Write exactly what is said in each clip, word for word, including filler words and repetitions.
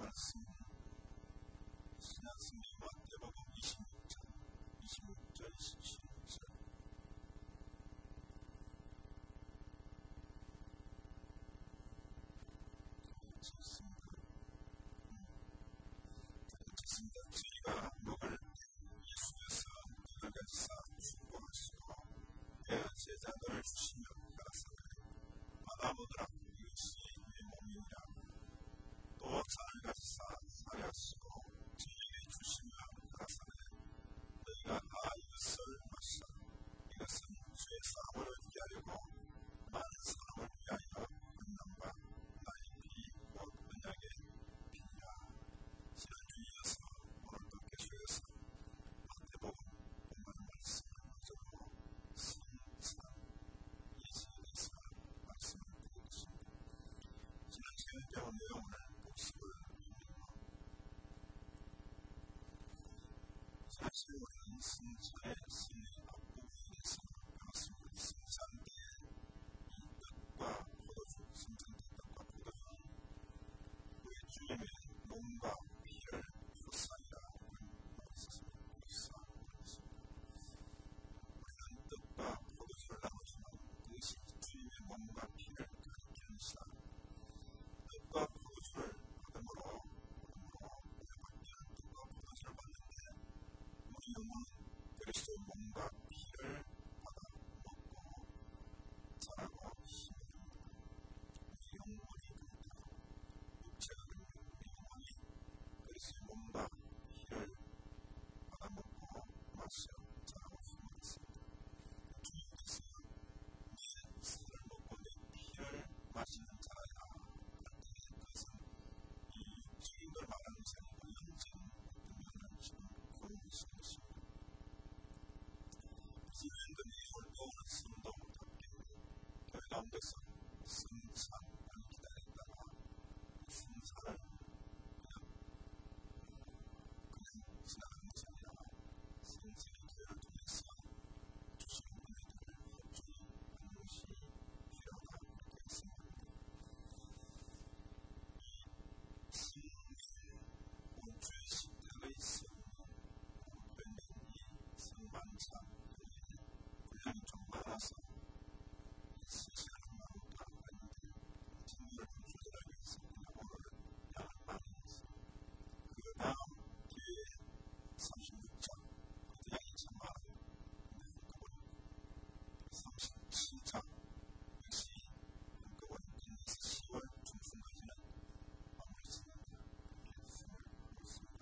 말씀 신약성경 마태복음 이십육 장 이십육 절 이십칠 절 좋습니다. 좋습니다. 저희가 먹을 예수께서 여러 가지 사 주고하시고 제자들을 주시며 가라사대 받아보더라 이것이 내 몸이니라. 또 잔을 가지사 사려하시고 저희에게 주시며 가라사대 너희가 다 이것을 마시라. 이것은 죄 사함을 위하여고 많은 사람을 위하여 끝난바 나의 피 곧 언약의 피니라. 지난주 이어서 오늘도 계속해서 마태복음 본문의 말씀을 먼저로 성산 예수에 대해서 말씀을 드리고 있습니다. 지난 시간에 배운 내용을 복습을 합니다. 사실 우리는 승산의 승리 앞부분에서 배웠습니다. 승산 뒤에 이 떡과 포도주, 승산 뒤 떡과 포도주는 우리 주님의 몸과 피를 불사이라고 말했습니다. 우리는 떡과 포도주를 나누지만 그것이 주님의 몸과 피를 가리키는 것이다. 떡과 포도주를 받음으로 받음으로 우리가 받기는 떡과 포도주를 받는데 우리 영혼은 그리스도의 몸과 피를 받아 먹고 자라고 힘을 냅니다. 우리 영혼이 그렇다. 육체가 그렇다. 우리 영혼이 그리스도의 몸과 피를 받아 먹고 마셔 자라고 힘을 냈습니다. 주님께서 내 살을 먹고 내 피를 마시는 자라야 할 때 그것은 이 주님을 말하는 것이 아니고 현재는 분명한 지금 보이시는 것입니다. 지금도 내용을 배우는 성도답게 교회 가운데서 승산을 기다렸다가 승산을 그냥 그냥 지나가는 것이 아니라 성실히 교회를 통해서 주시는 은혜들을 협조히 하는 것이 필요하다 그렇게 생각합니다. 이 승리 원주의 십자가의 승리 별명이 승만찬 분량이 좀 많아서 시시하는 마음도 안 했는데 친구를 좀 조절하기 위해서 오늘 양을 많이 했습니다. 그 다음 기회에 삼십육 장 그것도 양이 참 많아요. 근데 한꺼번에 삼십칠 장 역시 한꺼번에 끝내서 시월 중순까지는 마무리 짓는다. 그렇게 말씀을 드렸습니다.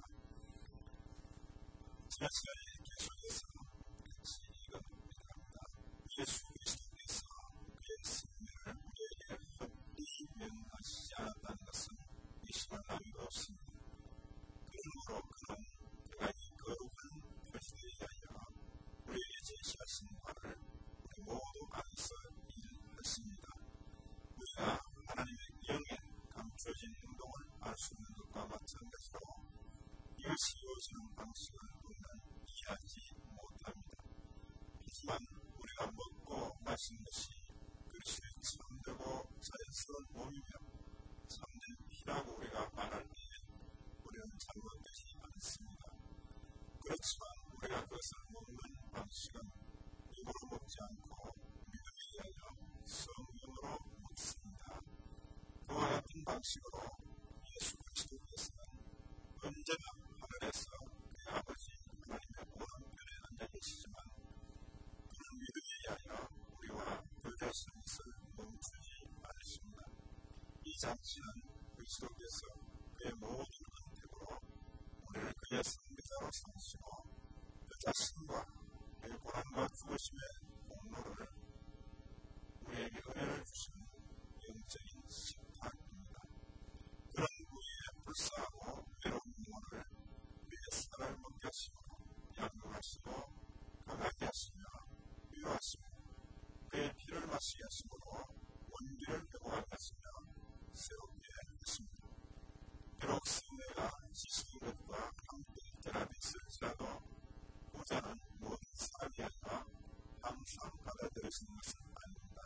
지난 시간에 계속해서 같이 읽어보기로 합니다. 예수 그리스도께서 그의 승리를 우리에게 헛되이 명하시지 않았다는 것은 의심할 나위가 없습니다. 그러므로 그는 그가 이 거룩한 표시에 의하여 우리에게 제시하신 바를 우리 모두 안에서 일하십니다. 우리가 하나님의 영에 감춰진 행동을 알 수 있는 것과 마찬가지로 이것이 이루어지는 방식을 우리는 이해하지 못합니다. 하지만 우리가 먹고 마신 것이 그리스도의 참되고 자연스러운 몸이며 참된 피라고 우리가 말할 때에 우리는 잘못되지 않습니다. 그렇지만 우리가 그것을 먹는 방식은 입으로 먹지 않고 믿음에 의하여 성령으로 먹습니다. 그와 같은 방식으로 예수 그리스도께서는 언제나 하늘에서 그의 아버지 하나님의 오른편에 앉아 계시지만 그는 믿음에 의하여 우리와 교제하시는 것을 멈추지 않으십니다. 이 장치는 그리스도께서 그의 모든 선택으로 우리를 그의 선교자로 삼으시고 그 자신과 그의 고난과 죽으심의 공로를 우리에게 은혜를 주시는 영적인 식탁입니다. 그런 우리의 불쌍하고 외로운 영혼을 우리의 살을 먹게 하시고 양육하시고 강하게 하시며 위로하시며 그의 피를 마시게 하심으로 원기를 회복하게 하시며 새롭게 하십니다. 비록 승리가 지식인 것과 함께 결합했을지라도 보좌는 모든 사람이 아니라 항상 받아들이시는 것은 아닙니다.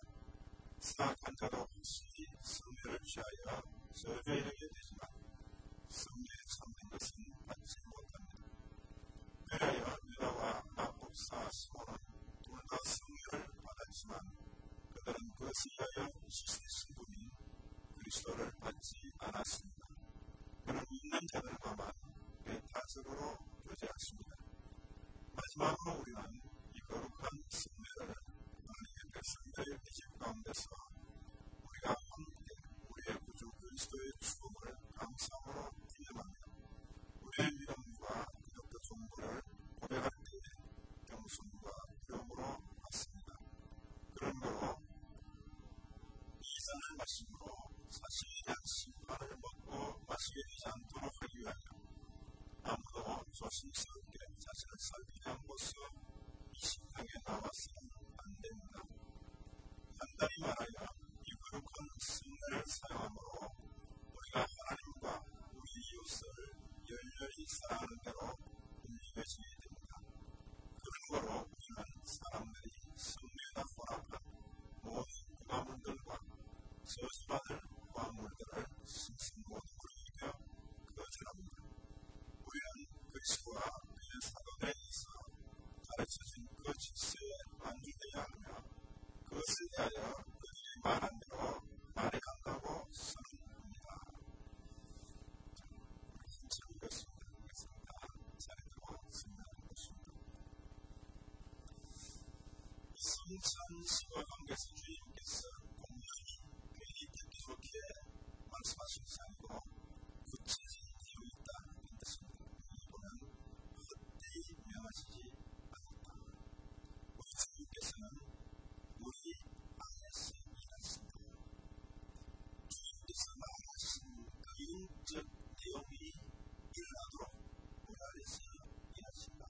사악한 자도 혹시 승리를 취하여 저주에 이르게 되지만 승리 모습으로 교제하십니다. 마지막으로 우리는 이 거룩한 승리를 하나님의 백성들의 기집 가운데서 우리가 함께 우리의 구주 그리스도의 죽음을 감사함으로 기념하며 우리의 믿음과 기독교 정보를 고백할 때에 겸손과 두려움으로 받습니다. 그러므로 이 잔을 마심으로 사실에 대한 심판을 먹고 마시게 되지 않도록 하기 위하여 아무도 조심스럽게 자신을 살피지 않고서 이 식당에 나와서는 안 됩니다. 간단히 말하여 이 거룩한 승례를 사용함으로 우리가 하나님과 우리 이웃을 열렬히 사랑하는 대로 움직여지게 됩니다. 그런 거로 우리는 사람들이 승례나 혼합한 모든 부가물들과 저주받을 부가물들을 신성모독으로 이겨 거절합니다. 우리는 그리스도와 그의 사도들에 의해서 가르쳐진 그 질서에 안주해야 하며 그것에 대하여 그들이 말한 대로 말해간다고 선언합니다. 힘차게 읽겠습니다. 자리로 승리하는 것입니다. 성찬 시와 관계에서 주님께서 공연히 괜히 듣기 좋게 말씀하신 사이고 구체적인 이유 있다는 뜻입니다. 이거는 헛되이 명하시지 않았다. 우리 주님께서는 우리 안에서 일하신다. 주님께서 말하신 그 영적 내용이 일어나도록 우리 안에서 일하신다.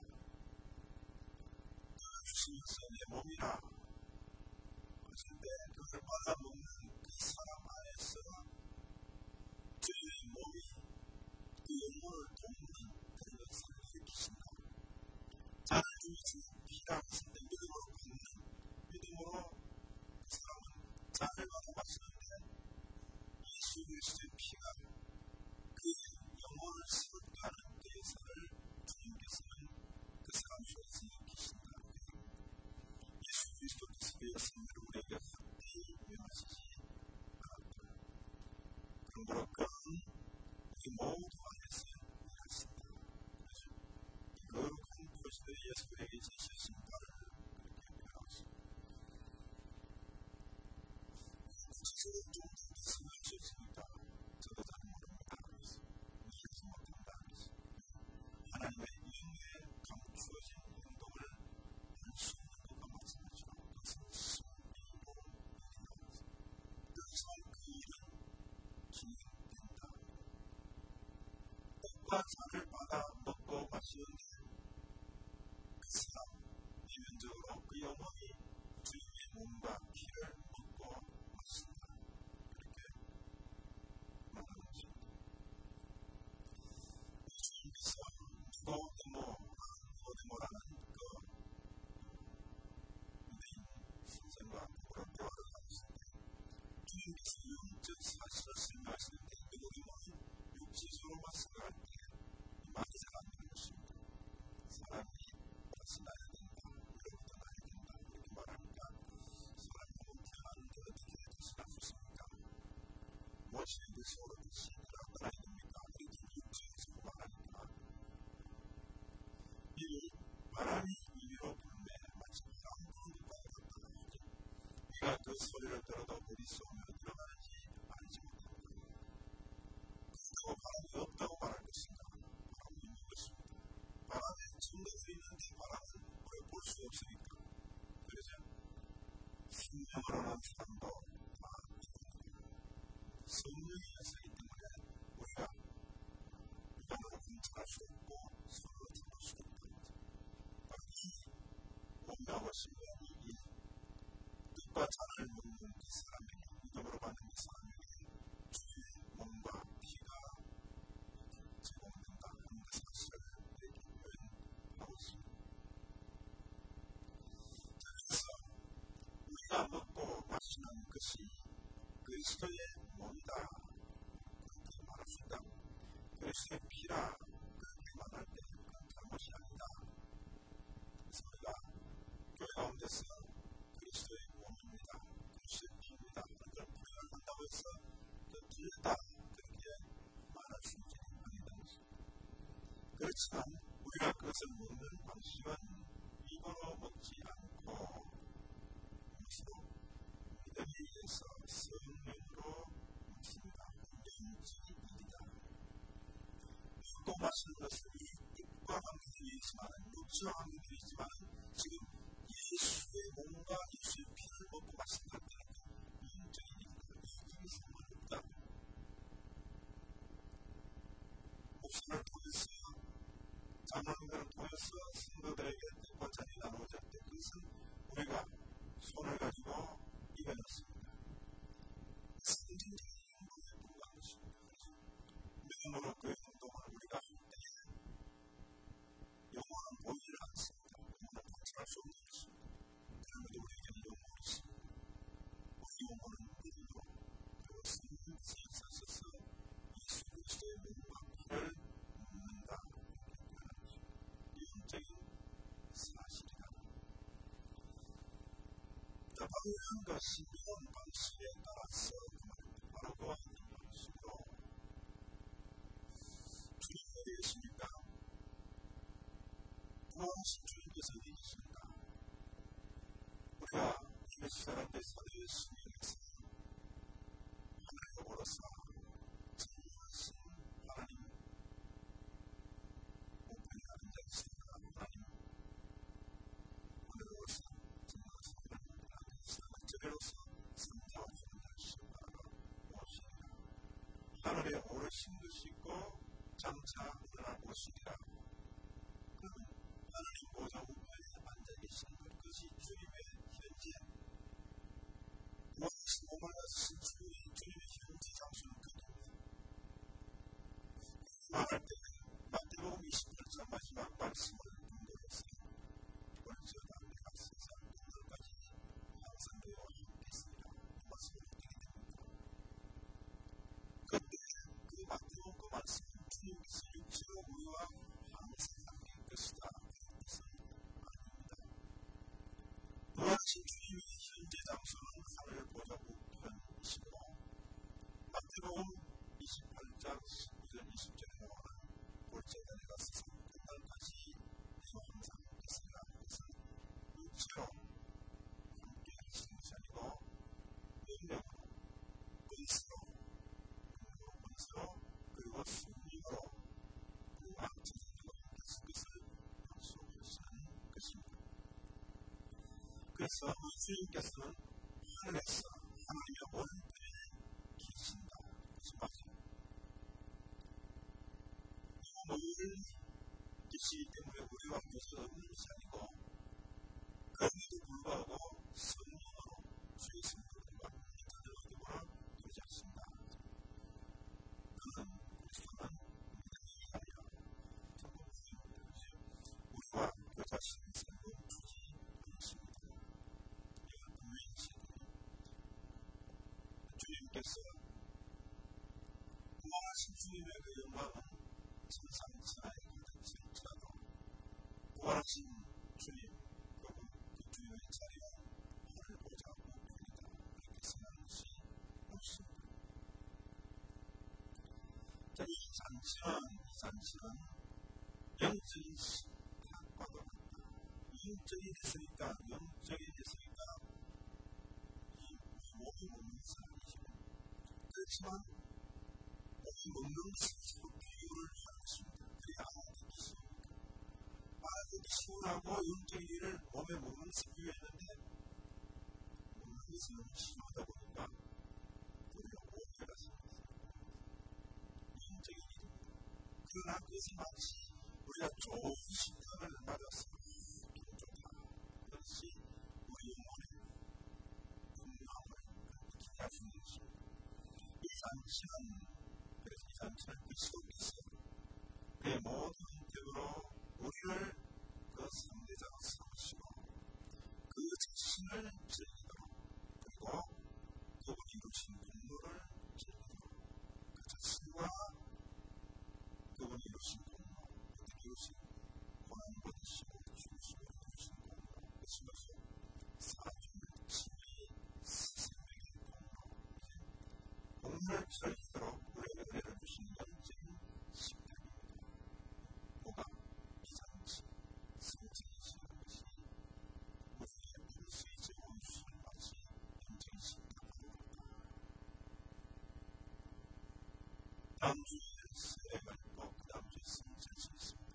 그가 주시면서 내 몸이라 하실 때 그걸 받아먹는 그 사람 안에서 주의 몸이 그 영혼을 돕는 그런 것을 일으키신다. 자를 주시는 피라 했을 때 믿음으로 받는 믿음으로 그 사람은 잔을 받아 마시는데 예수 그리스도의 피가 그 영혼을 새롭게 하는 그 역사를 주님께서는 그 사람 속에서 일으키신다. 예수 그리스도께서 그의 생명을 우리에게 헛되이 명하시지 않았다. 그러므로 그는 우리 모두 안에서 일하신다. 이 거룩한 그리스도 예수에게 제시하신 바를 그렇게 명하십니다. 구체적으로 좀 설명할 수 있습니까? 저도 잘 모릅니다. 이해하지 못한다. 하나님의 영에 감추어진 행동을 할 수 있는 것과 마찬가지로 그것은 신비로 일어납니다. 그래서 그 일은 진행된다. 떡과 잔을 받아 먹고 마시는데 그 사람, 내면적으로 그 영혼이 주님의 몸과 피를 먹고 마신다. 그렇게 말하는 것입니다. 주님께서 니고데모, 니고데모라는 그 유대인 선생과 그런 대화를 나눴을 때 주님께서 영적 사실을 설명하실 때 니고데모는 육체적으로만 생각할 때 말이 잘 안 되는 것입니다. 사람이 다시 나야 된다, 이로부터 나야 된다, 이렇게 말하니까 사람이 너무 태어나는데 어떻게 다시 날 수 있습니까? 무엇이 뜻이 오르듯이 나야 됩니까? 이렇게 육체에서 말하니까 이 바람이 이리로 불매 마치 바람 부는 것과 같다. 네가 그 소리를 들어도 어디서 오며 들어가는지 알지 못한다. 그렇다고 바람이 없다고 말할 것인가? 바람이 있는 것입니다. 바람에 증거들이 있는데 바람은 우리가 볼 수 없으니까. 그러죠? 성령으로 난 사람도 다 성령이 있기 때문에 우리가 육안으로 분석할 수 없고 손으로 잡을 수 없다는 거죠. 이 몸하고 신령이 이 뜻과 잔을 먹는 그 사람에게, 믿음으로 받는 그 사람에게 주의 몸과 피가 제공된다 하는 그 사실을 이렇게 표현하고 있습니다. 그래서 우리가 먹고 마시는 것이 그리스도의 몸이다 그렇게 말할 수 있다. 그리스도의 피라 그렇게 말할 때 그건 잘못이 아니다. 그래서 우리가 교회 가운데서 그리스도의 몸입니다, 그리스도의 피입니다 하는 걸 부여한다고 해서 틀렸다 그렇게 말할 수 있지 않는 것입니다. 그렇지만 우리가 그것을 먹는 방식은 입으로 먹지 않고 무엇으로 믿음에 의해서 성령으로 먹습니다. 영지이다. 먹고 마시는 것은 이 입과 함께 있지만 육체와 함께 있지만 지금 예수의 몸과 예수의 피를 먹고 마신다. 영적인 일이다. 이 상관없다. 목숨을 통해서 자문을 통해서 성도들에게 뜻과 잔이 나누어질 때 그것은 우리가 손을 가지고 입에 넣습니다. 성전적인 행동에 불과한 것입니다. 믿음으로 그 행동을 우리가 할 때에 영혼은 보이지 않습니다. 영혼은 관찰할 수 없는 것입니다. 그럼에도 우리에게는 영혼이 있습니다. 우리 영혼은 믿음으로 그리고 성령께서 있으셔서 예수 그리스도의 몸과 피를 먹는다. 영적인 사실이다. 자, 바로 이런 것이 이런 방식에 따라서 바로 그와 같은 방식으로 주님이 되겠습니까? 구원하신 주님께서 되겠습니까? 우리가 예수 사람들 사대의 신에서 하나님과 보러서 전무하신 하나님 목표에 앉아 있습니다. 하나님 오늘로서 전무하신 하나님 하나님 저래로서 성자와 주님을 바라가 무엇이니라. 하늘에 오르신 것이고 장차 일어날 것이니라. 그러면 하나님 보좌 우편에 앉아 계신 그것이 주님의 현재 구원하신 몸을 가지신 주님의 현재 장소는 그입니다. 말할 때는 마태복음 이십팔 장 마지막 말씀을 분별해서 벌저다 내가 세상 끝날까지 항상 너희와 함께 있으리라 이 말씀을 드리게 됩니다. 그때 그 마태복음 그 말씀은 주님께서 육체로 우리와 항상 함께 있을 것이다 이 뜻은 아닙니다. 구원하신 주님의 현재 장소는 하늘 보좌 우편이시고 마태복음 이십팔 장 십구 절 이십 절에 나오는 볼지어다 내가 세상 끝날까지 너희와 항상 함께 있으리라. 이것은 육체로 함께 하시는 것이 아니고 능력으로 권세로 능력으로 권세로 그리고 승리로 그와 제자들과 함께 하신 것을 약속하시는 것입니다. 그래서 주님께서는 하늘에서 하나님의 오른편에 계신다. 그것이 맞습니다. 오늘 계시기 때문에 우리와 교제가 없는 것이 아니고 그럼에도 불구하고 성령으로 주의 성도들과 믿음으로 교제하신다. 그는 그리스도는 믿음이 아니라 전부 우리와 교제하시는 새로운 주지 않습니다. 이건 분명히 주님께서 구원하신 주님의 그 영광은 천상천하에 가득할지라도 구원하신 주님 혹은 그 주님의 자리와 하늘 보좌 우편이다 이렇게 생각하는 것이 옳습니다. 자, 이 잔치는 이 잔치는 영적인 신학과도 같다. 영적이 됐으니까 영적이 됐으니까 이 몸이 먹는 사람이죠. 그렇지만 몸이 먹는 스스로 비유를 하는 것입니다. 그래야 알아듣기 쉬우니까. 알아듣기 쉬우라고 영적인 일을 몸에 먹는 것을 비유했는데 먹는 것은 너무 쉬우다 보니까 우리가 오해가 생겼어요. 영적인 일입니다. 그러나 그것이 마치 우리가 좋은 식탐을 받아서 기분 좋다. 그것이 우리 영혼의 분명함을 기대할 수 있는 것입니다. 이 잔치는 그래서 이 잔치는 그리스도께서 그의 모든 힘으로 우리를 그 상대자로 삼으시고 그 자신을 즐기도록 그리고 그분이 이루신 분노를 즐기도록 그 자신과 그분이 이루신 분노 그분이 이루신 고난 받으시고 죽으시고 이루신 분노 그것이 바로 사주의 진리 스승의 분노 공을 즐기도록 우리에게 은혜를 주신 영적인 식탁입니다. 뭐가 다음 주에 세례가 있고 그 다음 주에 승천이 있습니다.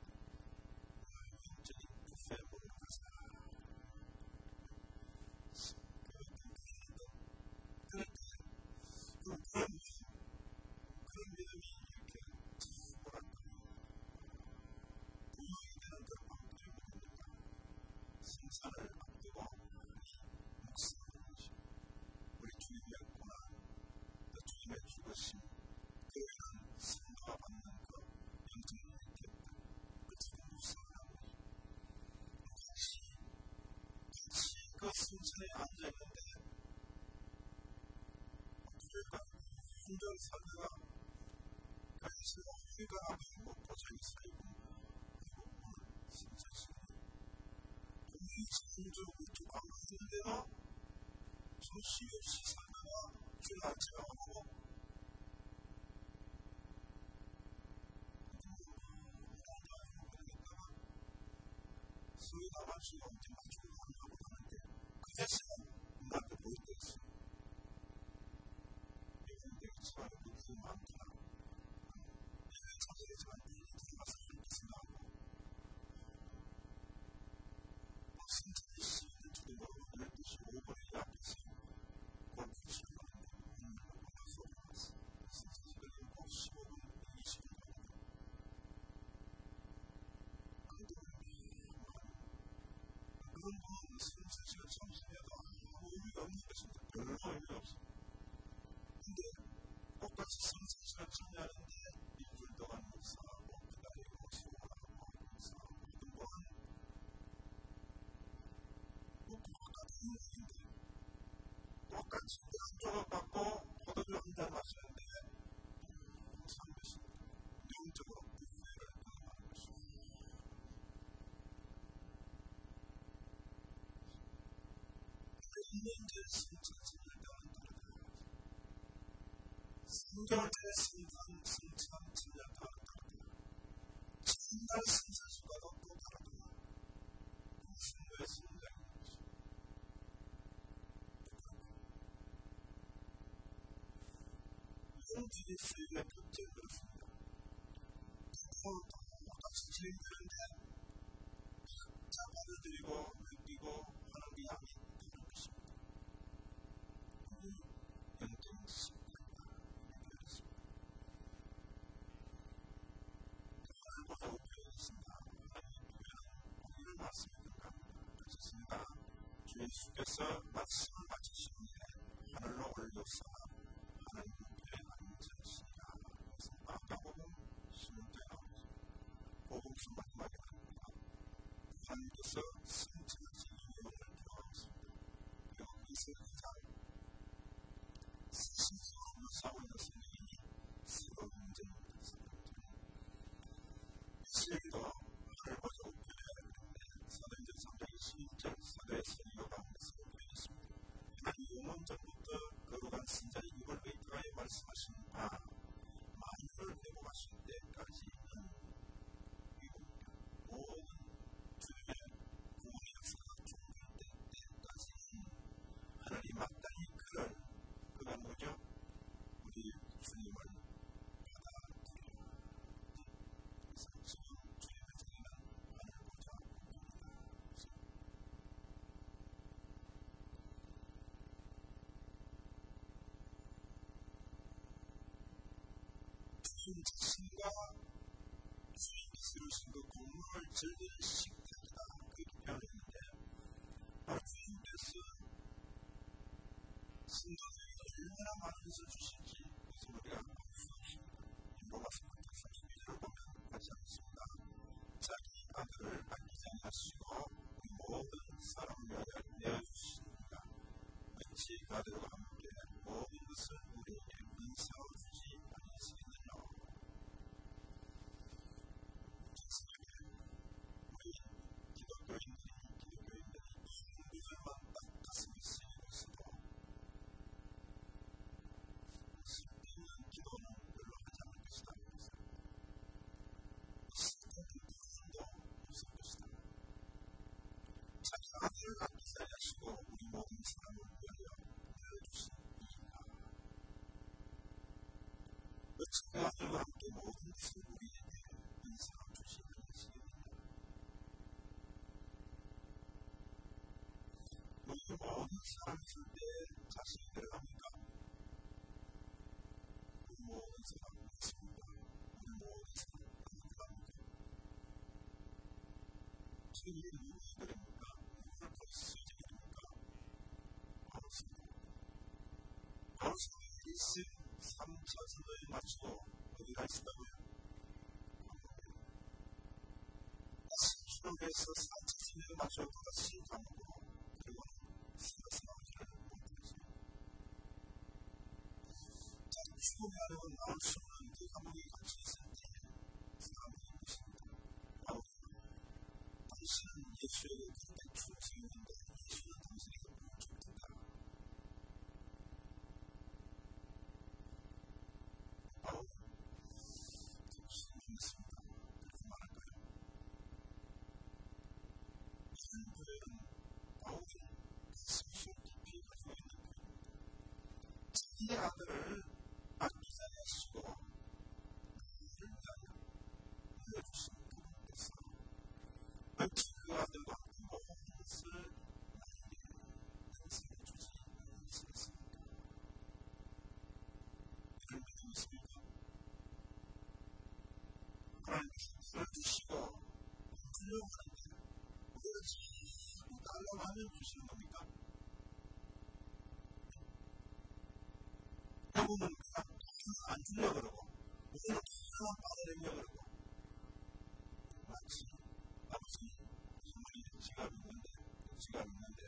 현재는 부패 모르가사 그런데 그런 그런 믿음이 이렇게 뭐랄까 부여이 되는 그런 방법들이 뭡니까? 생산을 앞두고 묵상하는 것이 우리 주님의 고난 또 주님의 죽으심 교회는 성도가 받는 그 영적인 혜택들 그치고 묵상하는 것이 같이 같이 그 승천에 앉아있는데 교회가 순전 사회가 가지고 우리가 앞에 먹고 저기 살고 그리고 오늘 승천 시간 우리 진주 우쪽 안 가는데도 정시 없이 살다가 주를 제어하고 수요가 마시고 언제 맞추고 한다고 하는데 그 대신에 나한테 보일 때 있어요. 이건 내가 처음에 그렇게 많구나. 내가 찾아내지만 이 들어가서 그렇게 생각하고 승천이 시간을 두고 열두 시 오 분에 앞에서 골프 치러 가는데 오늘 골프 올라갔어. 승천이 걸리고 십오 분, 이십 분 정도. 근데 그런 분은 승천시가 점심에도 아무 의미가 없는 것입니다. 별로 의미가 없어요. 근데 똑같이 승천시가 참여하는데 일주일 동안 묵상하고 기다리고 수고하고 묵상하고 이런 거는 뭐 똑같은 인생인데 똑같이 한 조각 받고 포도주 한 잔 마시는데 묵상한 것입니다. 영적으로 부패를 경험하는 것입니다. 인문제 승천심을 따라 따라가야지. 성경제 승천, 승천, 진을 따라 따라가야지. 진달 승천심과도 또 따라가야지. 무슨 왜 승자인 것이. 용기의 수입의 표제는 그렇습니다. 그거 똑같이 진행되는데 각자 받아들이고 느끼고 하는 게 아닌 그런 것입니다. 영적인 습관이다. 이렇게 했습니다. 그걸 보자고 표현했습니다. 하나님의 교회는 오늘 말씀이 들어갑니다. 그렇습니다. 주 예수께서 말씀을 마치신 후에 하늘로 올려서 하나님 교회에 앉으시니라. 그래서 마가복음 십육 절에 나오죠. 복음서 마지막에 나옵니다. 하나님께서 승천하신 이유를 들어가겠습니다. 그리고 그것을 잘 스스로 싸우는 선생님이 새로운 문제입니다. 실도 하늘 보자 우편해야 되는데 사도행전 삼 장 이십일 절 사도의 선의가 가운데서 우편했습니다. 하나님 영원 전부터 거룩한 신자 이걸 베이트라에 말씀하신 바 만유를 회복하실 때까지는 이겁니다. 모든 주님의 구원의 역사가 종료될 때까지는 하나님 마땅히 그를 그가 뭐죠? 우리 주님을 받아들여야 그래서 지금 주님의 자리는 하늘 보자 우편이다. 주님 자신과 주님께서 이루신 그 공로를 즐길 식탁이다. 그렇게 표현했는데 바로 주님께서 성도들에게 얼마나 많은 것을 주실지 그것을 우리가 알 수 없습니다. 로마서 팔 장 삼십이 절을 보면 하지 않습니다. 자기 아들을 아끼지 아니하시고 모든 사람을 위하여 내어주시니까 어찌 그 아들과 함께 모든 것을 우리에게 은사로 주지 아니하시겠느냐. 우리 기독교인들이 기독교인들이 이 구절만 딱 가슴에 쓰이고 있어도 슬픈 기도는 별로 하지 않을 것이다. 슬픈 기도도 없을 것이다. 자기 아들을 아끼지 아니하시고 우리 모든 사람을 위하여 내어주시니까 친구들과 함께 모든 친구에게 인생을 주시는 것입니다. 우리 모든 사람 있을 때 자신이 들어갑니까? 우리 모든 사람 있습니다. 우리 모든 사람 들어갑니까? 주님이 누구들입니까? 누구를 보시집니까? 바로습니다. 바로습니다. 일생 삼차선을 마치고 어디가 있다고요? 다시 기록에서 사차선을 마쳐 다시 감옥으로 그리고 살아서 나오지를 못했어요. 자, 죽으면 나올 수 없는 그 감옥에 같이 있을 때 사람들이 있습니다. 바로 당신은 예수에게 그렇게 충성했는데 예수는 당신에게 뭘 줬던가? 바로 당신이 있습니다. 그렇게 말할까요? 이런 부분은 바울이 가슴속 깊이 가지고 있는 부분입니다. 자기의 아들을 아끼지 않으시고 그를 위하여 흘려주신 그분께서 마치 그 아들과 모든 것을 나에게 인생해 주지 않으시겠습니까? 이를 믿고 있습니까? 하나님께서 흘려주시고 주려고 하는데 우리가 자꾸 달라고 하면 주시는 겁니까? 대부분 그냥 안 주려고 그러고 우리는 그냥 받아내려고 그러고 마치 아버지 선물이 지갑이 있는데 지갑이 있는데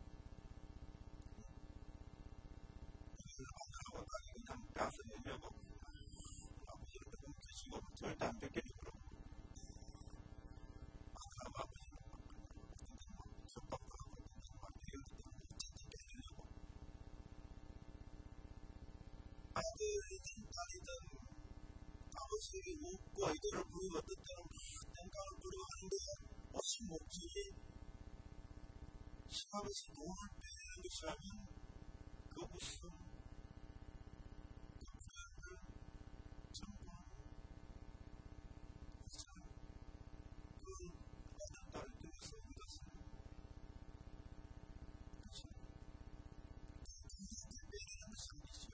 그걸 받으라고 하니 그냥 빼앗아 내려고 아버지를 조금 드시고 절대 안 뺏기려고 그러고 아들하고 아버지를 막 협박도 하고 막 이럴 때 어쨌든 뺏기려고 아들이든 딸이든 아버지에게 묻고 이들을 부리고 뜻대로 막 땡깡을 부리고 하는데 어찌 못지 시합에서 돈을 빼는 것이라면 그것은 그 부담을 전부 그 아들 딸을 통해서 얻었어요. 그렇지? 그들을 빼내는 삶이죠.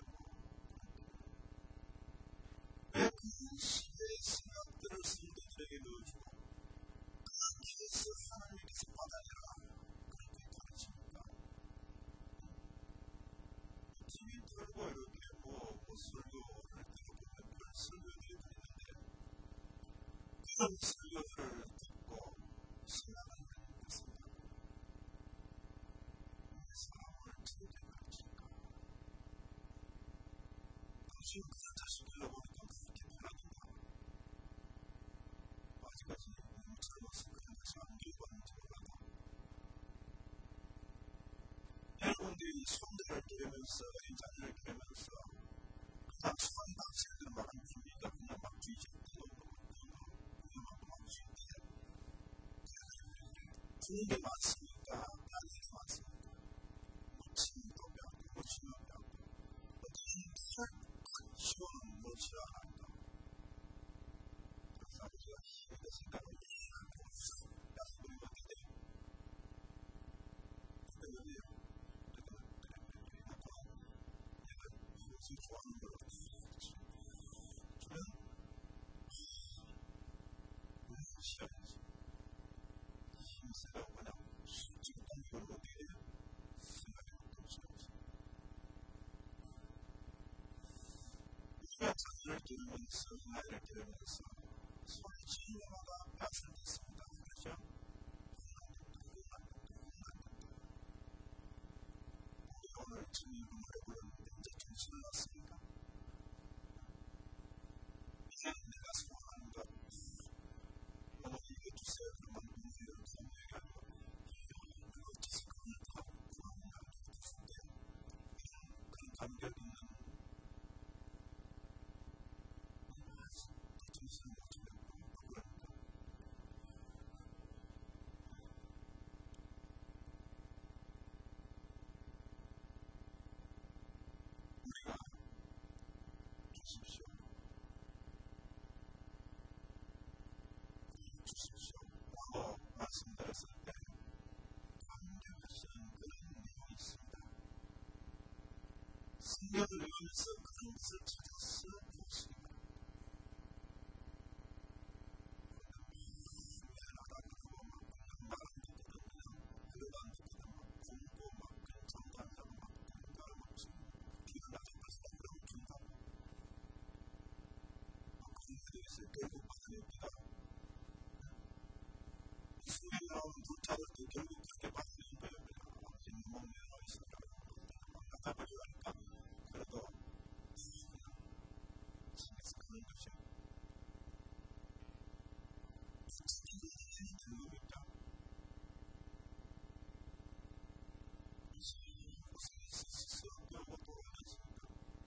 왜 그 시의 생각들을 성도들에게 넣어주고 그래서 하나님께서 받아내라 그렇게 가르칩니다. 티비 틀고 이렇게 뭐, 뭐 설교를 들어보면 별 설교들이 다 있는데 그런 설교들을 듣고 신앙을 가르쳤습니다. 왜 사람을 틀게 가르칠까? 당신 그 자식들로 보니까 그렇게 편하던가 아직까지 너무 젊어서 그런 것이 안 교육받는지 몰라도 여러분들이 손들을 기르면서 인자들을 기르면서 그냥 수많은 학생들 말하는 준비가 그냥 막 뒤집고 그냥 막 뒤집고 좋은 게 많습니까? 나은 게 많습니까? 멋지는 또 배웠고 멋지는 배웠고 어떻게 탁 시원한 멋지라 할까? 그래서 아버지가 힘이 생각을 이해하고 야수 우리 같은데 그때 왜요? 무슨 좋아하는 걸 어떻게 저는 너무 싫어야지 힘세가 그냥 솔직한 걸 어떻게 해요? 생각이 못 싫어야지 우리가 자녀를 기르면서 아이를 기르면서 손을 치는 것마다 낯을 듣습니다. 그렇죠? 우리 오늘 주님을 부르는데 이제 정신을 놨습니까? 이제 내가 소원하는 것 어머니 이거 주세요. 그러면 우리를 기도해 가지고 이거 어째서 그걸 다 구하는 감격이 있을 때 그런 감격 있는 정신을 못 차리고 그럽니다. 우리가 성경을 읽으면서 그런 것을 찾았을 것입니다. 결국 받으니까 수행하는 불타를 또 결국 그렇게 받는 거예요. 아버지는 몸에 어디서라고 나가버리고 하니까 그래도 그냥 신에서 그런 것이 지키는 겁니까? 무슨 스스로 돌고 돌아가니까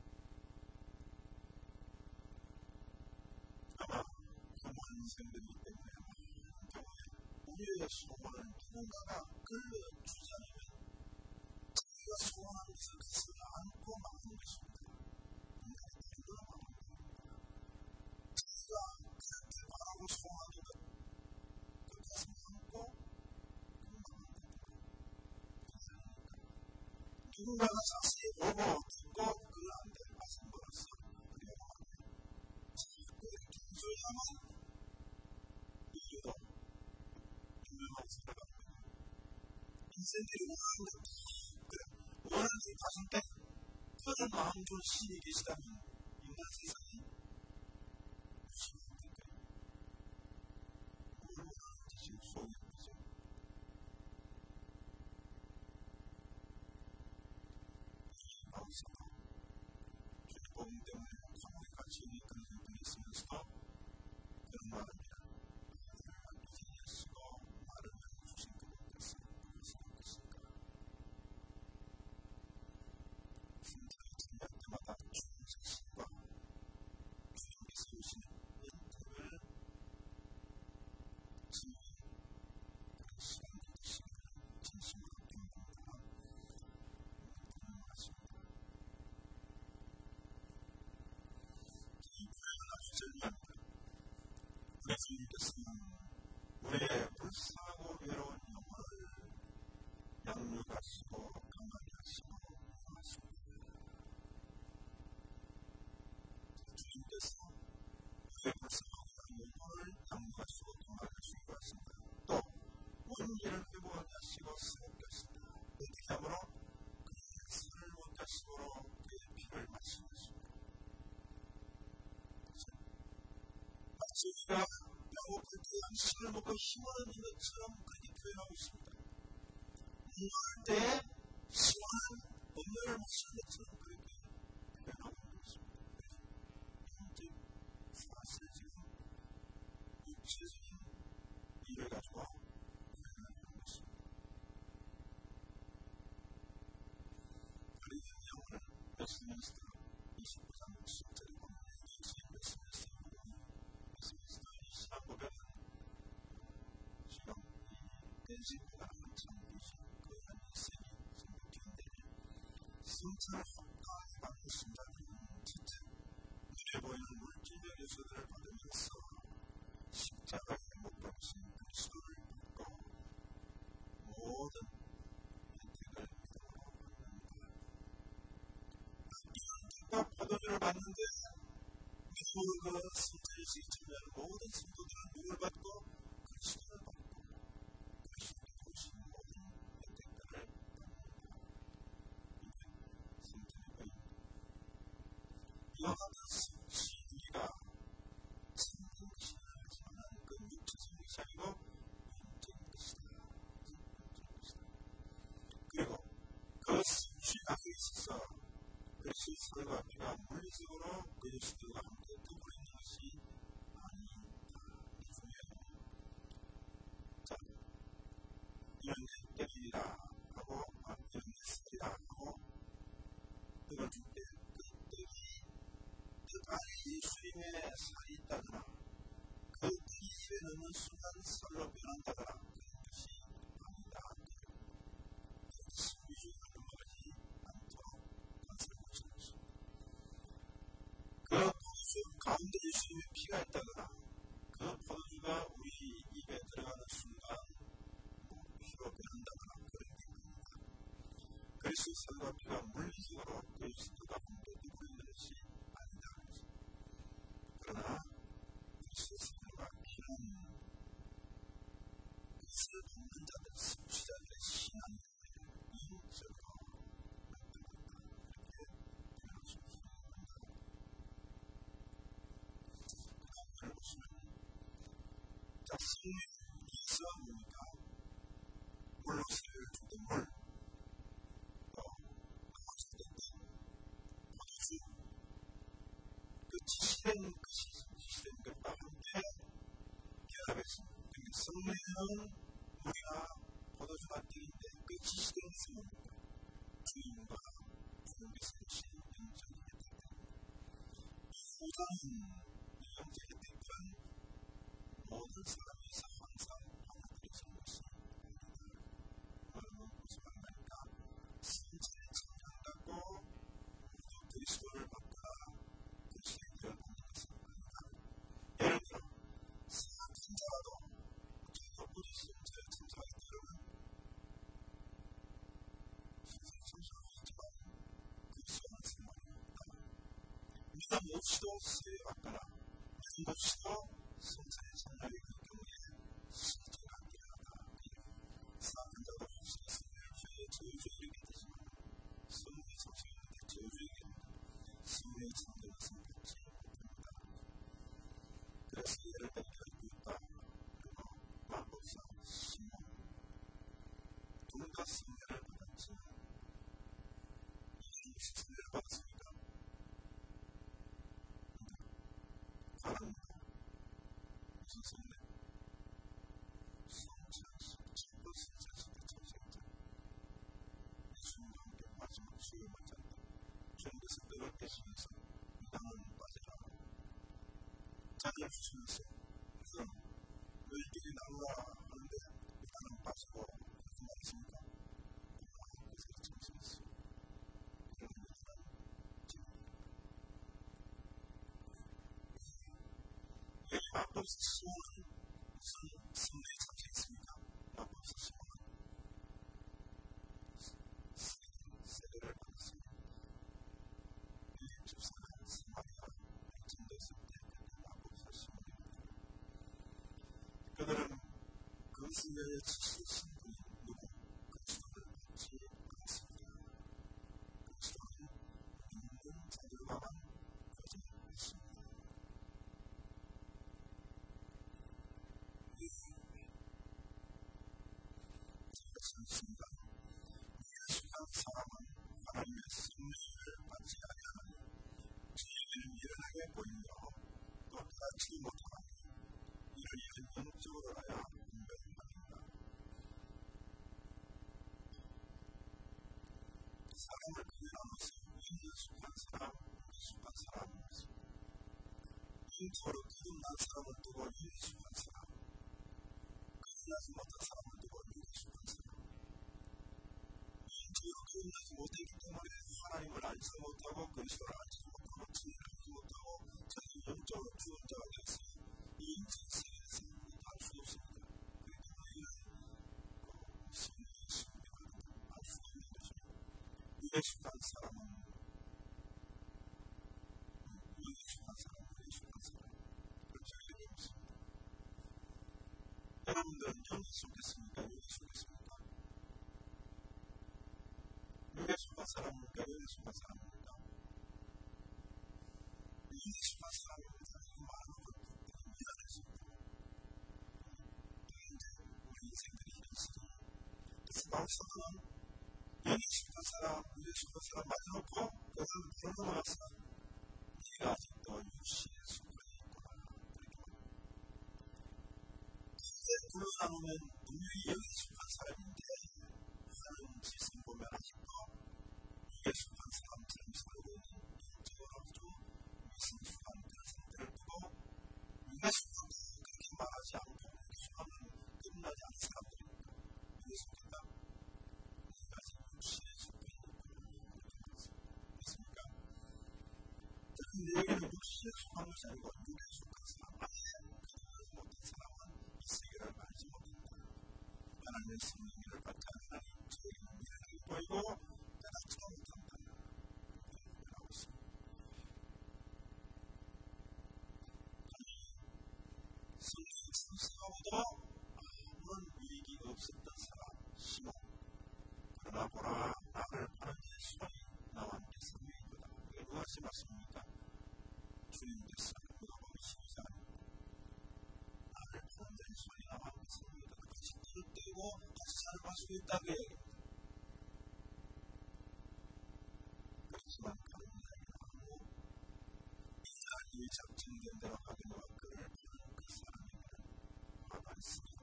아마 소망이 생기기 때문에 우리의 소원을 누군가가 끌어주지 않으면 자기가 소원한 것을 가슴에 안고 막는 것입니다. 인간이 힘들어 막는 겁니다. 자기가 그렇게 바라고 소원하는 것, 그 가슴에 안고 막는 겁니다. 누군가가 자세히 보고 듣고 그걸 안 될 말씀 걸었어. 우리가 말하면 자꾸 기술하면 이유도 유명한 살아갑니다. 인생들이 원하는 것, 그래, 원하는 게 가슴 때 큰 마음 좋은 신이 계시다면 인간 세상이 무시할 텐데 뭘 원하는지 지금 소원해보죠. 마음속으로 주님 복음 때문에 감옥에 갇혀있는 그런 분이 있으면서도 그런 말입니다. 하나님을 만나지 예수고 말을 만나주신 그분께서 무엇을 하겠습니까? 승자를 찾는 때마다 주님 자신과 주님께서 오시는 은혜를 지니는 그런 시간이 되시기를 진심으로 기원합니다. 그런 말씀입니다. 이 교회는 아주 절묘합니다. 우리 주님께서는 우리의 불쌍하고 외로운 영혼을 양육하시고 강하게 하시고 하십니다. 주님께서 우리의 불쌍하고 외로운 영혼을 양육하시고 강하게 하시고 하십니다. 또 원리를 회복하게 하시고 새롭게 하십니다. 어떻게 함으로 그의 살을 원자식으로 그의 피를 마시게 하십니다. 마치 우리가 배고플 때 양식을 먹고 힘을 얻는 것처럼 그렇게 표현하고 있습니다. 공부할 때 시원한 음료를 마시는 것처럼 그렇게 표현하고 있는 것입니다. 현재 사실 지금 육체적인 일을 가지고 표현하는 것입니다. 우리는 영어를 웨스트민스터 이십구 장 십 절에 보면 예수의 웨스트민스터 웨스트민스터 이 시간보다는 지금 이 댄싱보다 한참 보시 그 한 세기 정도 뒤인데 승차를 가까이 받는 순간은 진짜 눈에 보이는 물질적 요소들을 받으면서 십자가에 못 박힌 그리스도를 받고 모든 혜택을 믿음으로 받는다. 이런 포도주를 받는데 믿음으로 그 승차를 지키면 모든 성도들은 누굴 받고 그리스도를 받고 그리스도께 오신 모든 혜택들을 받는다. 이게 승차의 의미입니다. 이와 같은 승치 우리가 참된 신을 전하는 그 육체적인 것이 아니고 영적인 것이다. 영적인 것이다. 그리고 그 승취하기 있어서 그리스도의 살과 피가 물리적으로 그리스도와 함께 더불어있는 것이 아니다. 이 중요합니다. 자, 이런 때리라 하고 이런 스리라 하고 등을 줄 때 그 떡이 뜻안에 예수님의 살이 있다거나 그 떡이 입에 넣는 순간 살로 변한다거나 그런 것이 아니다. 위주로 넘어가지 않도록 단서를 붙이는 것입니다. 그 포도주 가운데 예수님의 피가 있다거나 그 포도주가 우리 입에 들어가는 순간 뭐 피로 변한다거나 그런 게 아닙니다. 그리스도의 살과 피가 물리적으로 그리스도가 자, 성령의 이유가 뭡니까? 물로서를 주던 물, 또 거짓됐던 포도주, 그 지시된 그 지시된 것과 함께 결합해서 성령은 우리가 포도주가 되는데 그 지시된 성령, 주인과 주님께서 주신 영적인 혜택들, 이 후자는 영적인 혜택들은 모든 사람에서 항상 받아들여진 것입니다. 여러분 무슨 말입니까? 신체의 청량하고 또 그리스도를 받거나 그리스도의 일을 받는 것은 아니다. 예를 들어 사악한 자라도 자기가 어디 신체의 천사가 있다면 신체의 천사가 있지만 그리스도는 생활입니다. 믿음 없이도 수혜받거나 믿음 없이도 성찬의 성령이 그 경우에 실제가 필요하다. 사악한 자도 성령의 저주에게 되지만 성령의 성령의 저주에게 성령의 참된 것은 받지 못합니다. 그래서 예를 들어 유다 그리고 마법사 시몬 둘 다 성령을 받았지만 이들은 무슨 성령을 받았습니까? 바랍니다. 무슨 성령? 성찬식, 첫번 성찬식의 첫째자. 예수님과 함께 마지막 수요일 맞았다. 주님께서 뼈를 빼시면서 나는 빠지라. 자기를 주시면서 그래서 너희끼리 나누라 하는데 나는 빠지고 무슨 말이십니까? 그래서 정신했어. 그러면 나는 지금 왜 마법사 시몬은 무슨 성령에 잡혀 있습니까? 마법사 시몬은 세례를 받았습니다. 이 집사가 사마리아 전도했을 때 마법사 시몬입니다. 그들은 그 성령에 지시신 분이 누구? 그리스도를 받지 않았습니다. 그리스도는 믿는 자들과만 가지고 있습니다. 그렇습니다. 예수한 사람은 하나님의 성령을 받지 아니하니 저에게는 미련하게 보이며 또 깨닫지 못하니 이를 이런 영적으로 하여 분별이 아닙니다. 사람을 크게 나눠서 인수한 사람, 인수한 사람을 했습니다. 인토로 거듭난 사람을 두고 인수한 사람, 거듭나지 못한 사람을 두고 인수한 사람. 인토로 거듭나지 못했기 때문에 하나님을 알지 못하고 그리스도를 알지 못하고 주님을 알지 못하고 자기 영적으로 죽은 자가 되었으니 이 인생 세계에서 알 수 없습니다. 그렇기 때문에 이는 성령의 신비를 알 수 없는 것입니다. 예수한 사람은 예수한 사람은 예수한 사람 그렇죠. 이렇게 없습니다. 여러분들은 영이 속했습니까? 영이 속했습니까? 영이 속한 사람입니까? 영이 속한 사람입니까? 영이 속한 사람입니다. 이 많은 것들이 미안해집니다. 이게 이제 우리 인생들이 현실이에요. 그래서 마음속은 영이 속한 사람, 영이 속한 사람 맞아놓고 그 사람 바로 넘어갔어. 네가 아직도 육신에 속해 있구나. 그렇게 말합니다. 근데 불러나오면 분명히 영이 속한 사람인데 하는 짓을 보면 아직도 육에 속한 사람처럼 살고 있는 영적으로 아주 미성숙한 그런 상태를 두고 육에 속한다 그렇게 말하지 않고 육에 속하면 끝나지 않은 사람들입니다. 육에 속한다. 네가 아직 육신에 속해 있구나. 그렇습니까? 근데 여기는 육신에 속한 것이 아니고 육에 속한 사람 아니에요. 그들을 못한 사람은 이 세계를 알지 못한다. 하나님의 성령을 받지 않은 하나님 저에게는 미련하게 보이고 깨닫지도 못한다. 그렇게 말하고 있습니다. 성령의 천사하고도 아무런 이익이 없었던 사람 시몬. 그러나 보라 나를 파는 예수님이 나와 함께 섬에 있구나. 이게 무엇이 맞습니까? 주님께서 누가 보면 십이 장 나를 파는 예수 땅에 그렇지만 다른 이야기를 하고 이 자리에 작정된 대로 하기와 그를 부르는 그 사람에게는 화가 있습니다.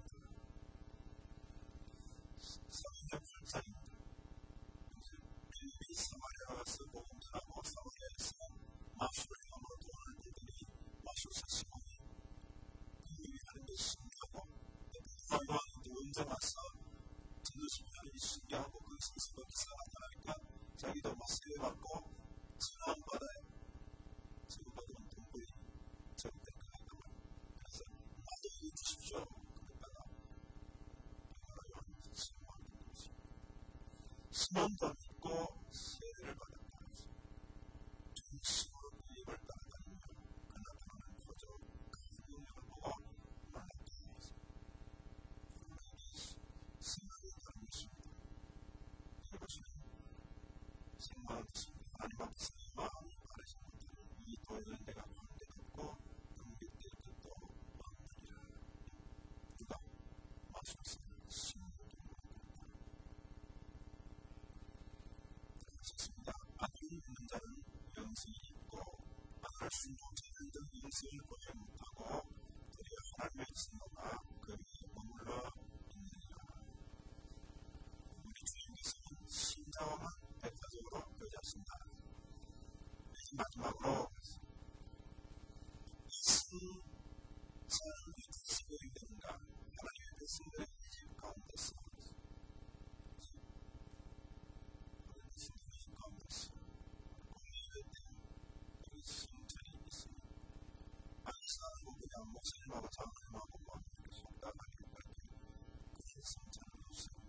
사도행 팔 장입니다. 빌립이 사마리아 와서 복음 전하고 사마리아에서 마술을 넘어 돈을 보더니 마술사 시몬이 분명히 하는 게 신기하고 부활왕이 먼저 와서 전도신문이 신기하고 그 스스로 기사가 나타나니까 자기도 막 세례받고 신앙받아요. 세례받으면 동물이 적될 것 같다고. 그래서 나도 해주십시오. 그랬다가 부활왕이 신앙받는 것입니다. 신앙도 믿고 세례를 받았다는 것입니다. 중심으로 입을 따라다니며 그 나타나는 표적 그 능력을 보고 놀랐다는 것입니다. 생각이 다른 것입니다. 이것은 생각을 하나님 앞에서 마음이 바르지 못하는 이 도를 내가 관대받고 경계될 것도 없으리라. 누가 마술사를 신으로 돌아간다. 그렇습니다. 아들을 믿는 자는 영생이 있고 아들을 순종자는 등 영생을 보지 못하고 도리어 하나님의 진노가 그 위에 머물러 주님께서는 신자와만 대표적으로 교제하신다. 마지막으로 이승 사람이 지식이 되는가 하나님의 백성들의 집 가운데서 하나님의 집 가운데서 공의를 때 신자리 있습니다. 아이사하고 그냥 목사님하고 장로님하고 막 이렇게 속다가니 이렇게 그 신자는 없어요.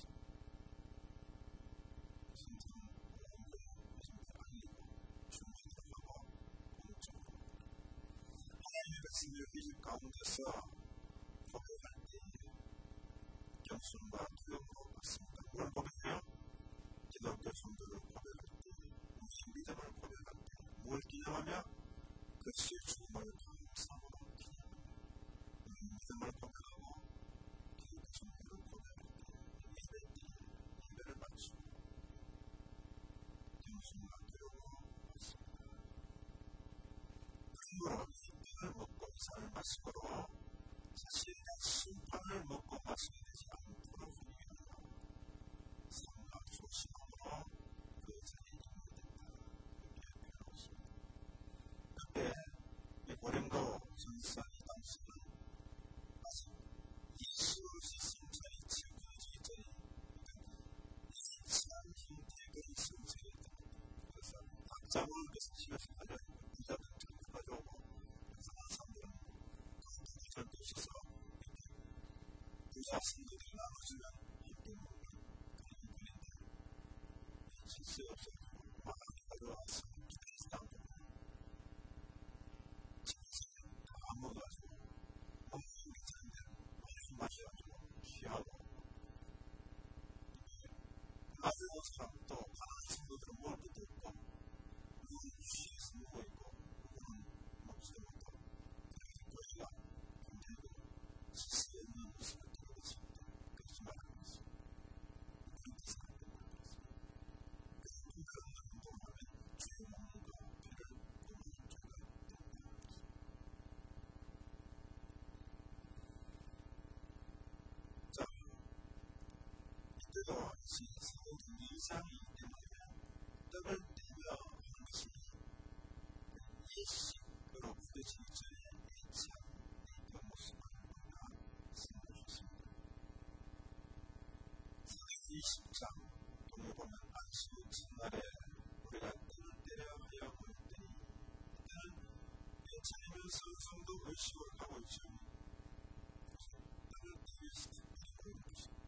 하나님의 백성들 이 가운데서 고백할 때 겸손과 두려움으로 받습니다. 뭘 고백해요? 기독교 성도를 고백할 때, 우리 믿음을 고백할 때, 뭘 기념하며? 그리스도의 죽음을 감사함으로 기념합니다. 우리 믿음을 고백하고 기독교 성도를 고백할 때, 예배 때 예배를 마치고 겸손과 두려움으로 받습니다. 그러므로 을 먹고 이삭을 마시므로 자신의 심판을 먹고 마시게 되지 않도록 위하여 삼가 조심함으로 그 자리에 있는다. 이렇게 표현하십니다. 그때 이 고린도 전사 이 당시는 아직 예수 심판이 지켜지기 전에 이치한 형태의 성체가 있다. 그래서 각자 모르는 것을 집에서 가져오고 부자들 잘 가져오고 사람들은 그런 데 있어서 부자 성도들이 나눠주면 함께 먹는 그런 분인데 질서 없어서 많이 가져와서 기다리지 않고 집에서 다 먹어가지고 먹는 게 있는데 많이 마셔가지고 취하고 나중에 사람도 가난한 성도들은 먹을 것도 없고 누구는 취해서 먹고 있고 누구는 먹지도 못하고 교회가 굉장히 실수에 있는 모습을 보고 있습니다. 그렇지 말하는 것입니다. 그렇게 생각하는 것입니다. 그래서 그런 운동을 하면 주의 몸과 피를 보는 죄가 된다는 것입니다. 자, 이때도 사도행전 이 장이기 때문에 떡을 떼며 하는 것이 예식으로 부대지기 전에 예치한 그 모습을 우리가 생각하셨습니다. 사도행전 이십 장 동에 보면 안식 첫날에 우리가 떡을 떼려 하여 보였더니 이때는 예찬이면서 성도 의식을 하고 있죠. 떡을 떼기 위해서 특별히 보이는 것입니다.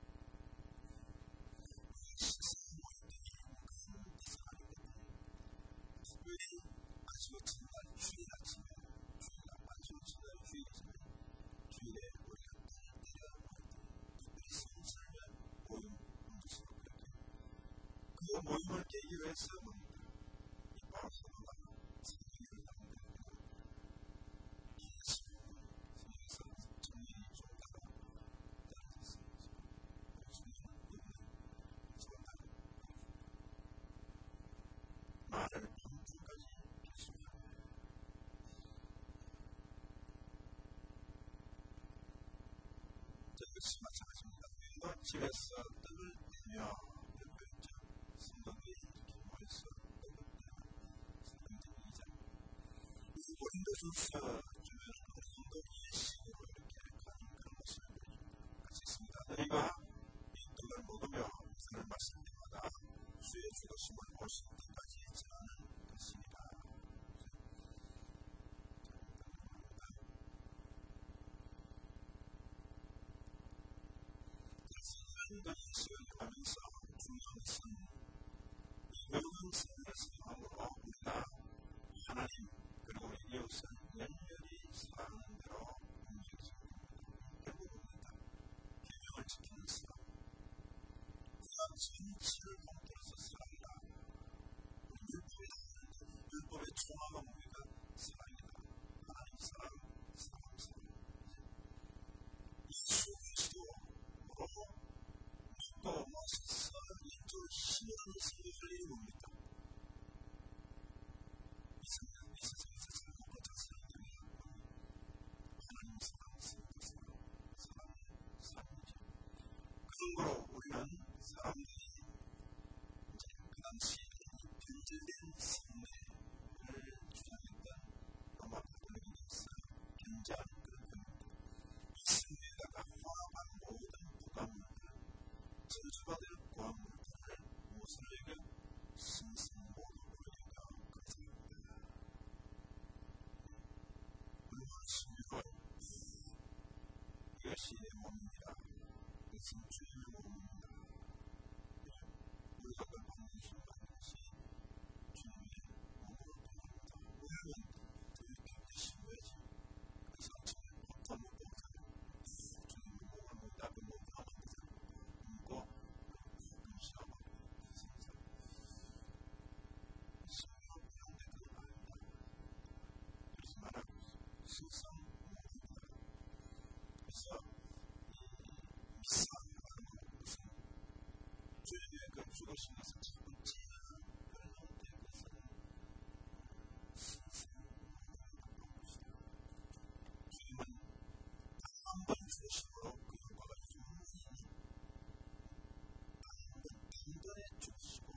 세상에 모였더니 그 대사하게 되니 특별히 안식 첫날 주일 아침에 주일날 안식 첫날 주일이잖아요. 주일에 우리가 떡을 떼려 모였더니 특별히 성sal면 모임 공주시로 그렇게 그 모임을 깨기 위해서 뭡니까? 이 바로 사도가 사도행전을 남깁니다. 예수 성에서 정리이 좀 따라 따라졌습니다. 역시 마찬가지입니다. 우리도 집에서 떡을 떼며 옆에 성도들이 이렇게 모여서 떡을 떼는 성도들이자 고린도전서 주변 성도들의 식으로 이렇게 가는 그런 모습을 같이 있습니다. 너희가 이 떡을 먹으며 술을 마실 때마다 주의 죽으심을 오실 때까지 전하는 것입니다. 그래서 예수를 하면서 중요한 것은 이 모든 생을 생각으로 우리가 하나님 그리고 우리 이웃을 연연히 사랑하는 대로 움직이십니다. 결국입니다. 계명을 지키는 사랑. 우리가 전체를 통틀어서 사랑이다. 우리 율법에 나오는데 율법의 총화가 뭡니까? 사랑이다. 하나님 사랑, 사랑, 사랑. 예수 그리스도로 또 마셔서 인도를 신뢰하는 생각할 일이 뭡니까? 이 세상, 이 세상에서 잘 못한 사람들이 하나님 사랑, 사랑, 사랑, 사랑이죠. 그런 거로 우리는 사람들이 이제 그 당시 변질된 선례를 주장했던 로마 가톨릭에서 견제한 그런 겁니다. 이 선례에다가 화합한 모든 부감물들, 저주받을 고함물들을 모슬에게 신성모독으로 여겨 거듭니다. 물론 십일 월 이것이 내 몸이라 이것은 주의 몸입니다. 우리가 그걸 받는 순간 이것이 주님의 몸으로 변합니다. 우리는 되게 깨끗이 보여지. 그래서 주님 어떤 못 보잖아요. 주님의 몸을 못 닦은 몸 하나입니다. 굶고 금시하고 있습니다. 신명 병대 그건 아닙니다. 그래서 말하고 있습니다. 신성 몸입니다. 그래서 미사라는 것은 주님의 그 죽으신 것을 첫 번째는 그런 형태의 것은 신성으로 바꿔봅시다. 주님은 단 한 번 죽으심으로 그 효과가 유무히 단 한 번 단번에 죽으시고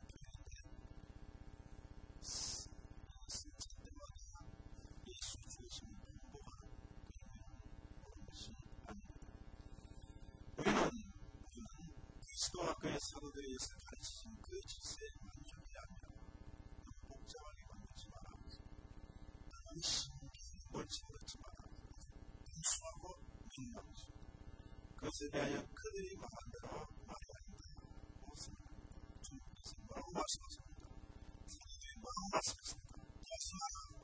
스칠 때마다 예수 죽으심을 반복하는 그런 모든 것이 아닙니다. 우리는 그리스도와 그의 사도들에 의해서 가르치신 그 질서에 만족이 아니라 너무 복잡하게 만들지 마라. 너무 신기한 멀지 그렇지 마라. 단순하고 민감하십니다. 그것에 대하여 그들이 말한 대로 말해야 한다. 무슨 주님께서 뭐라고 말씀하십니까? 사도들이 뭐라고 말씀하십니까? 하지 마라.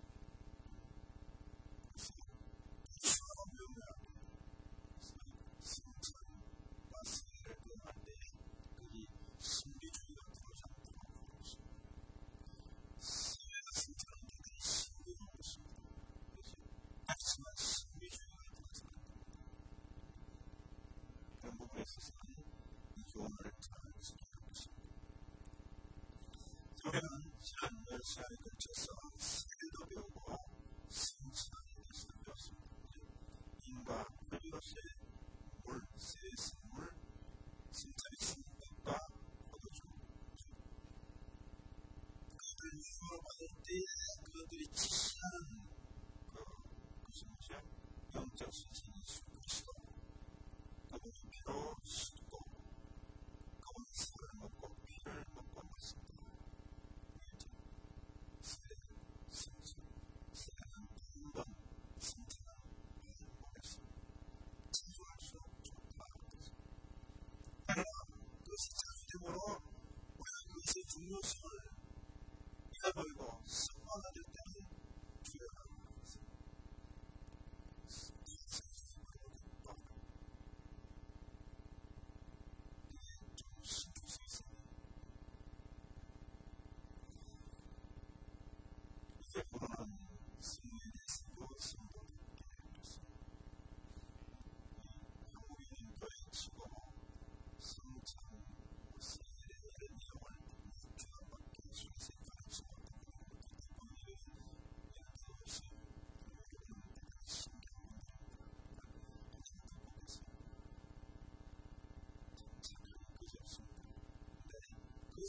그래서 단순하고 명료하게 승천 말씀을 끊할 때 그게 신비주의가 들어오지 않도록 하는 것입니다. 사회가 승천하는 게 그게 신비한 것입니다. 그래서 하지만 신비주의가 들어오지 않습니다. 그런 부분에 있어서는 이 교훈을 잘 지켜야 것입니다. 우리는 지난 몇 시간에 걸쳐서 세계도 배우고 승천하는 것을 배웠습니다. 인과 페르시아의 물, 새 생물, 신천이 신떡과 포도주. 그들 유혹을 받을 때 그들이 지시하는 그, 그것이 뭐죠? 영적 신신 예수 그리스도. 그분의 피로 씻고, 그분의 살을 먹고, 피를 먹고 마십니다. 새, 신천, 새는 한번 신천한 먹겠습니다. 창조할수록 좋다. 그러나 그것이 자기적으로 우리가 그것의 중요성을 잃어버리고 습관화될 때는 주의하라고 하는 것입니다.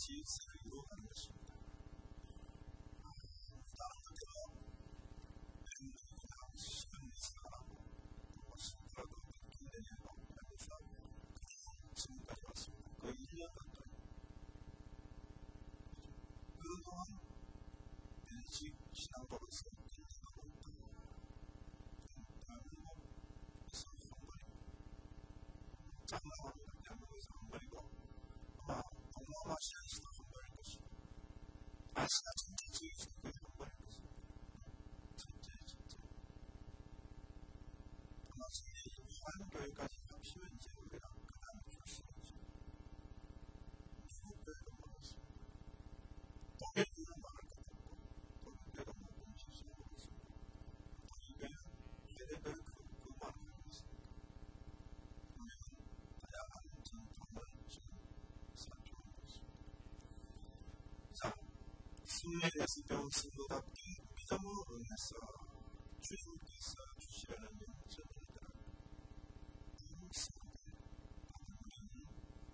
기획사로 하는 것입니다. 다른 것들은 엠비나 시간리사라고 또 신프라도 느낀다냐고 하면서 지금까지 왔습니다. 거의 일 년 가까이. 그동안 일찍 신앙법에서 끝내고 있던 대한민국에서 한 번이고 짱나갑니다. 대한민국에서 한 번이고 아마 동남아시아에서도 한 번일 것이고 아시아 전체 지역에서 거의 한 번일 것입니다. 전체 진짜 아마 한교회까지 합치면 이제 우리가 그 다음에 줄 수 있죠. 중국교회도 많았습니다. 동해교회는 말할 것 없고 동해교회도 뭐 공식으로 보고 있습니다. 동해교회는 예배를 그 많이 하고 있습니다. 우리는 다양한 전통을 지금 살펴보고 있습니다. 자, 승리에 대해서 배운 승부답게 믿음으로 응해서 주님께서 주시려는 명령들을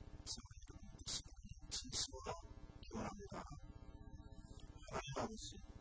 진심으로 기원합니다. 하나님 아버지